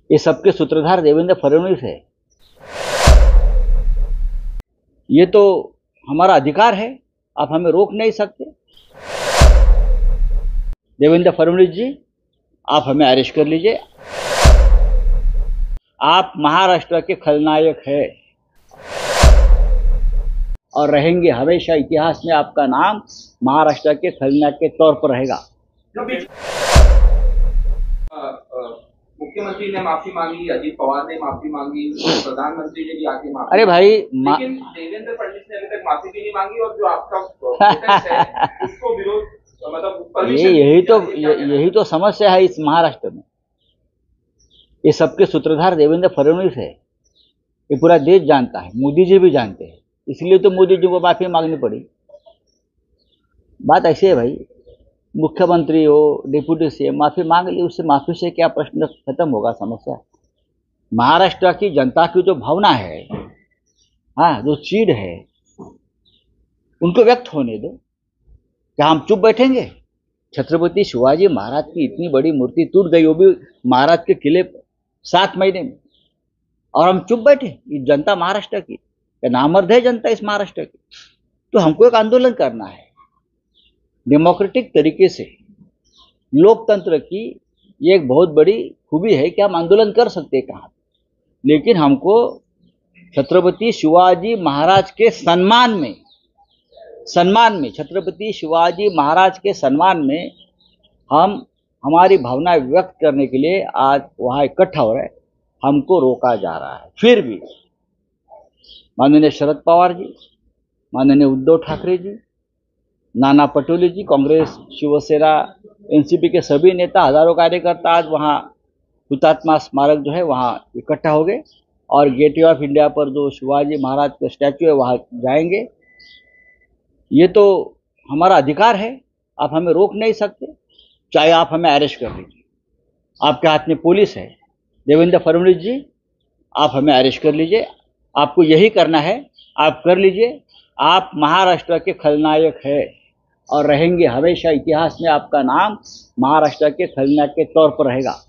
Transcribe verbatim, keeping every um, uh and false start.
ये सबके सूत्रधार देवेंद्र फडणवीस है। ये तो हमारा अधिकार है, आप हमें रोक नहीं सकते। देवेंद्र फडणवीस जी, आप हमें अरेस्ट कर लीजिए। आप महाराष्ट्र के खलनायक हैं और रहेंगे हमेशा। इतिहास में आपका नाम महाराष्ट्र के खलनायक के तौर पर रहेगा। मुख्यमंत्री ने माफी मांगी, अजीत पवार ने माफी मांगी, प्रधानमंत्री ने भी आके माफी अरे भाई, लेकिन देवेंद्र फडणवीस ने अभी तक माफी भी नहीं मांगी और जो आपका प्रोटेस्ट है उसको विरोध मतलब ये यही तो यही तो समस्या है इस महाराष्ट्र में। ये सबके सूत्रधार देवेंद्र फडणवीस है, ये पूरा देश जानता है, मोदी जी भी जानते हैं, इसलिए तो मोदी जी को माफी मांगनी पड़ी। बात ऐसी है भाई, मुख्यमंत्री हो, डिप्यूटी सीएम माफी मांग ली, उससे माफी से क्या प्रश्न खत्म होगा समस्या। महाराष्ट्र की जनता की जो भावना है, हाँ, जो चीड़ है, उनको व्यक्त होने दो। क्या हम चुप बैठेंगे? छत्रपति शिवाजी महाराज की इतनी बड़ी मूर्ति टूट गई, वो भी महाराज के किले सात महीने में, और हम चुप बैठे? ये जनता महाराष्ट्र की नामर्द है, जनता इस महाराष्ट्र की। तो हमको एक आंदोलन करना है डेमोक्रेटिक तरीके से। लोकतंत्र की ये एक बहुत बड़ी खूबी है कि हम आंदोलन कर सकते हैं कहाँ, लेकिन हमको छत्रपति शिवाजी महाराज के सम्मान में सम्मान में छत्रपति शिवाजी महाराज के सम्मान में हम हमारी भावनाएं व्यक्त करने के लिए आज वहाँ इकट्ठा हो रहे हैं। हमको रोका जा रहा है। फिर भी माननीय शरद पवार जी, माननीय उद्धव ठाकरे जी, नाना पटोले जी, कांग्रेस, शिवसेना, एनसीपी के सभी नेता, हजारों कार्यकर्ता आज वहाँ हुतात्मा स्मारक जो है वहाँ इकट्ठा हो गए और गेटवे ऑफ इंडिया पर जो शिवाजी महाराज का स्टैचू है वहाँ जाएंगे। ये तो हमारा अधिकार है, आप हमें रोक नहीं सकते, चाहे आप हमें अरेस्ट कर लीजिए। आपके हाथ में पुलिस है। देवेंद्र फडणवीस जी, आप हमें अरेस्ट कर लीजिए। आपको यही करना है, आप कर लीजिए। आप महाराष्ट्र के खलनायक हैं और रहेंगे हमेशा। इतिहास में आपका नाम महाराष्ट्र के खलनायक के तौर पर रहेगा।